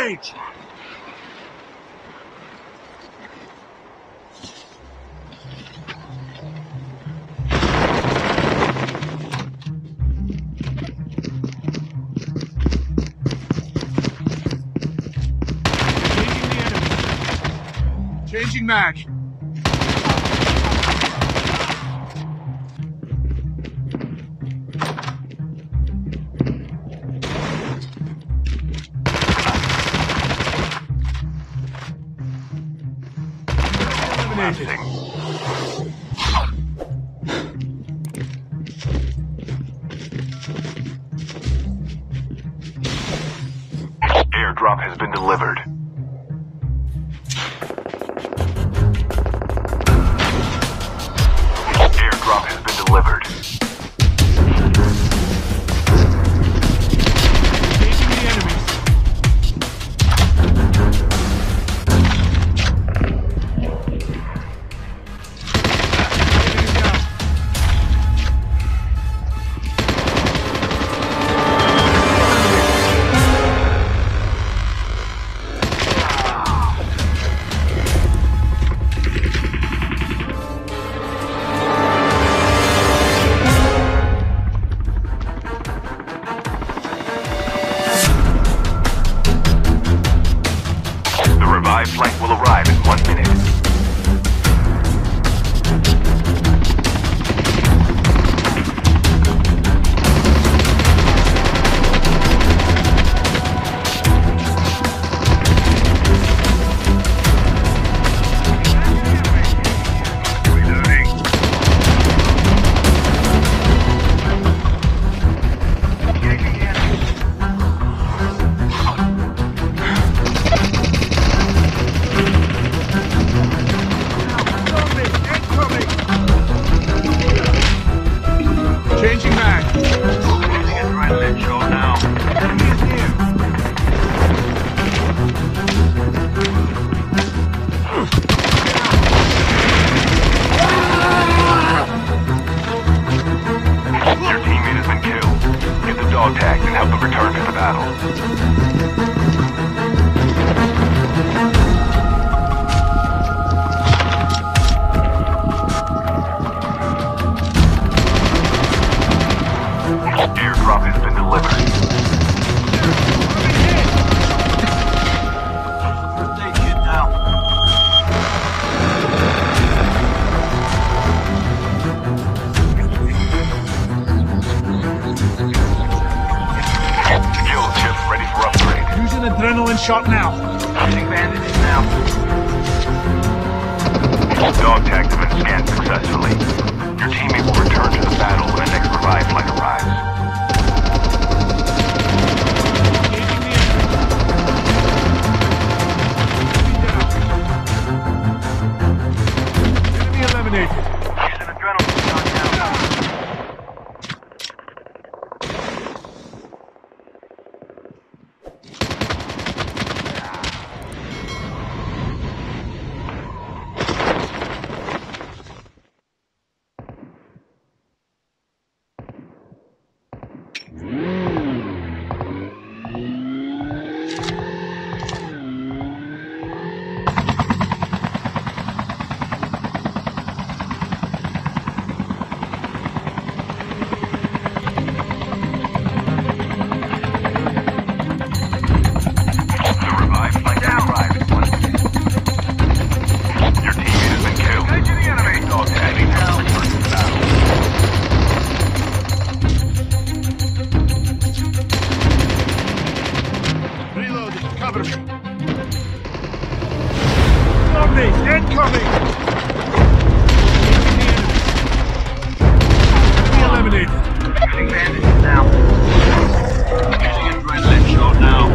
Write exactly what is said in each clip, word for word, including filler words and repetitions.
Engage! Changing mag. Eliminated. Airdrop has been delivered. Airdrop has been delivered. Engaging the enemies. Enemy down. The revived flight will arrive in one minute. Reloading. Engaging the enemy. Changing mag. Using adrenaline shot now. Enemy is near. Your teammate has been killed. Get the dog tags and help them return to the battle. Airdrop has been delivered. First aid kit now. Skill chip ready for upgrade. Using adrenaline shot now. Using bandages now. Dog tags have been scanned successfully. Your teammate will return to the battle when the next revived flight arrives. Engaging the enemy. Enemy eliminated. Using adrenaline shot now. Incoming! Enemy eliminated. Using bandages now. Using adrenaline shot now.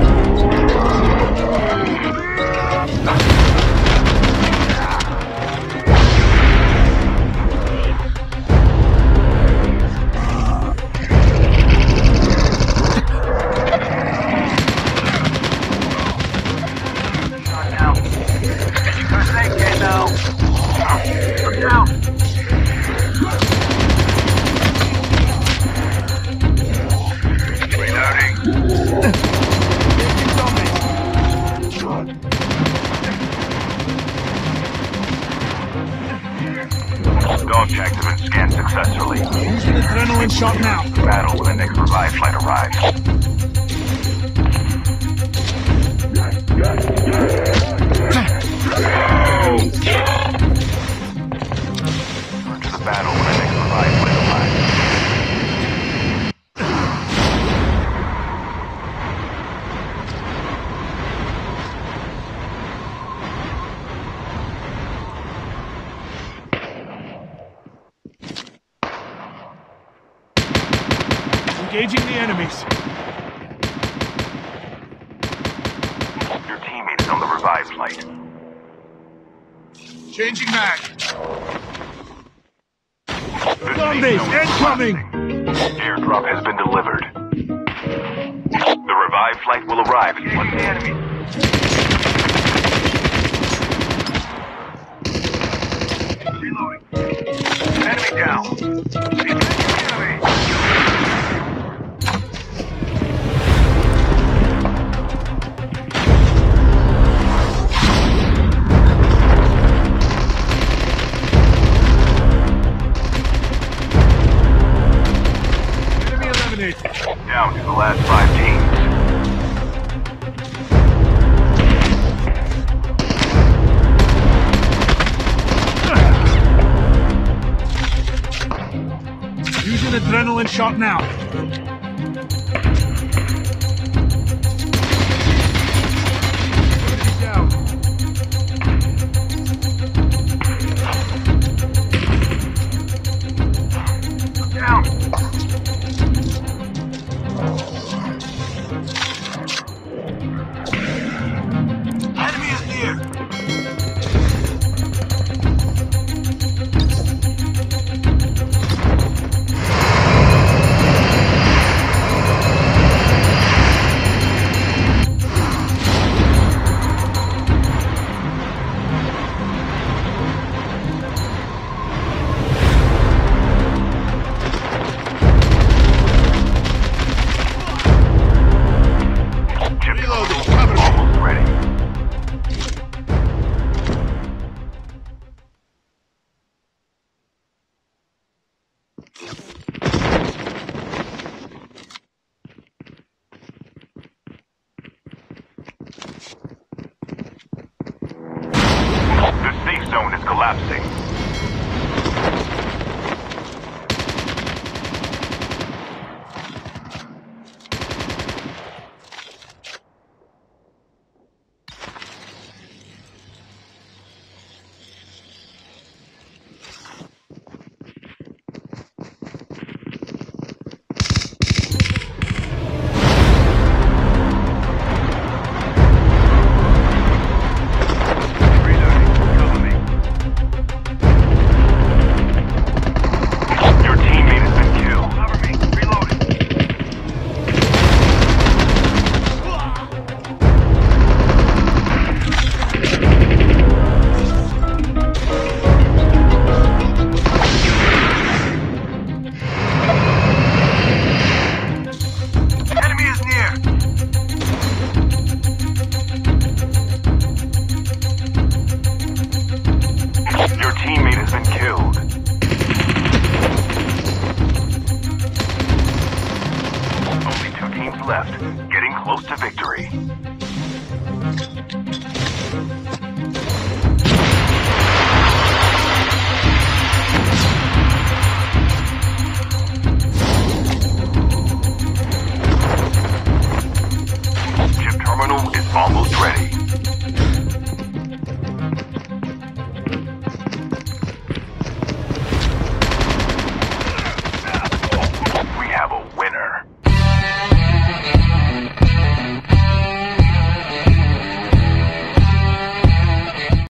Shot now. Using first aid kit now. Objective and scan successfully. Use an adrenaline shot now. Battle when the next revive flight arrives. Return to the battle when the next revive flight arrives. Engaging the enemies. Your teammate is on the revive flight. Changing mag. The Zombies safe zone is incoming! collapsing. Airdrop has been delivered. The revive flight will arrive in one the enemy. Reloading. Enemy down. Enemy. Down to the last five teams. Use an adrenaline shot now. Down. Down. Enemy is near. Reloading. Cover me. Almost ready. The safe zone is collapsing.